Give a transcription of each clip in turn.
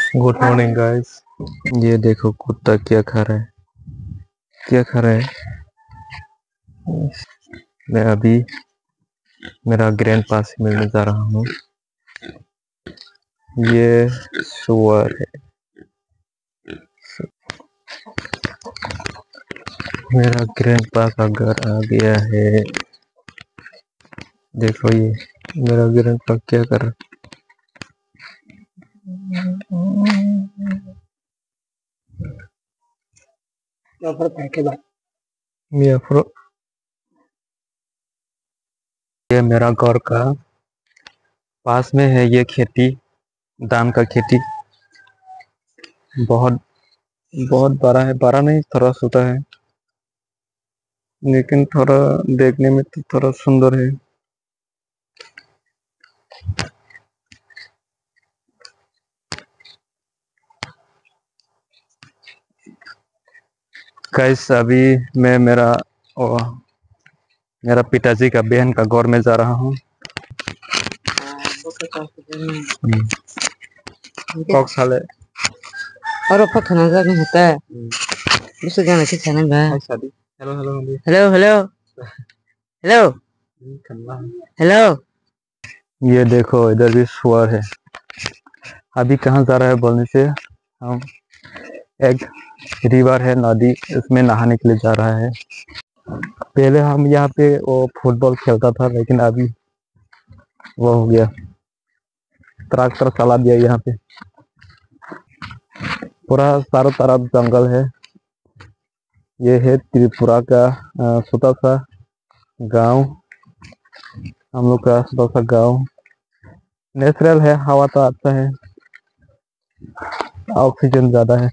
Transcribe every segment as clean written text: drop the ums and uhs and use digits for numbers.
Good morning guys. ये देखो कुत्ता क्या खा रहा है, क्या खा रहा है। मैं अभी मेरा ग्रैंड पास मिलने जा रहा हूँ। ये सुअर है, मेरा ग्रैंड पास का घर आ गया है। देखो ये मेरा ग्रैंड पास क्या कर रहा है। ये मेरा घर का पास में है, ये खेती धान का खेती बहुत बहुत बड़ा है। बड़ा नहीं, थोड़ा छोटा है, लेकिन थोड़ा देखने में तो थोड़ा सुंदर है। गाइस अभी मैं मेरा पिताजी का बहन का घर में जा रहा हूँ। और ऊपर खाना जाने होता है। दूसरे गाना से खाना भाई। Hello hello hello hello hello hello. ये देखो इधर भी सुअर है। अभी कहाँ जा रहा है बोलने से, हम एक रिवर है, नदी, उसमें नहाने के लिए जा रहा है। पहले हम यहाँ पे वो फुटबॉल खेलता था, लेकिन अभी वो हो गया, ट्रैक्टर चला दिया। यहाँ पे पूरा चारों तरफ जंगल है। ये है त्रिपुरा का छोटा सा गांव, हम लोग का छोटा सा गांव। नेचुरल है, हवा तो अच्छा है, ऑक्सीजन ज्यादा है।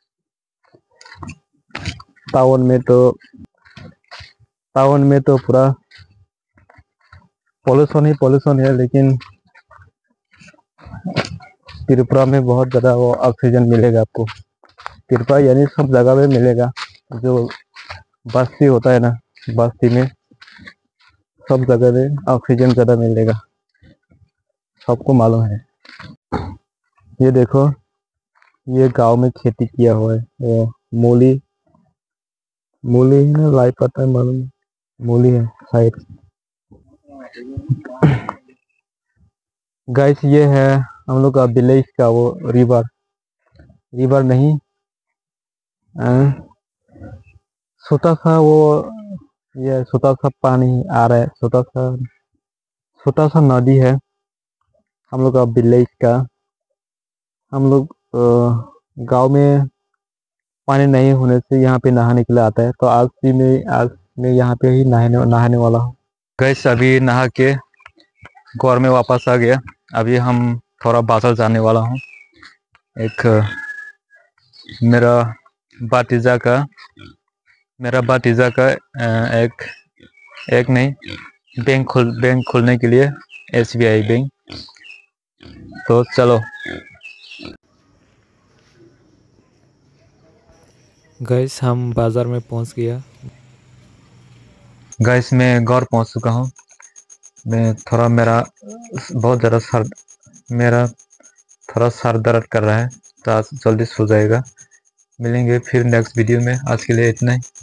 टाउन में तो पूरा पॉल्यूशन है, लेकिन त्रिपुरा में बहुत ज्यादा वो ऑक्सीजन मिलेगा आपको। त्रिपुरा यानी सब जगह में मिलेगा। जो बस्ती होता है ना, बस्ती में सब जगह में ऑक्सीजन ज्यादा मिलेगा, सबको मालूम है। ये देखो, ये गांव में खेती किया हुआ है, वो मूली मूली है ना, लाई पता है, मालूम मूली है शायद। गाइस ये है हम लोग का विलेज का वो रिवर नहीं, छोटा सा वो, ये छोटा सा पानी आ रहा है, छोटा सा नदी है हम लोग का विलेज का। हम लोग गांव में पानी नहीं होने से यहाँ पे नहाने के लिए आता है, तो आज मैं यहाँ पे ही नहाने वाला हूँ। गैस अभी नहा के घर में वापस आ गया। अभी हम थोड़ा बाजार जाने वाला हूँ। एक मेरा भतीजा का एक नहीं, बैंक खोलने के लिए, SBI बैंक। तो चलो गैस हम बाज़ार में पहुंच गया। गैस मैं घर पहुंच चुका हूं। मैं थोड़ा मेरा थोड़ा सर दर्द कर रहा है, तो आज जल्दी सो जाएगा। मिलेंगे फिर नेक्स्ट वीडियो में। आज के लिए इतना ही।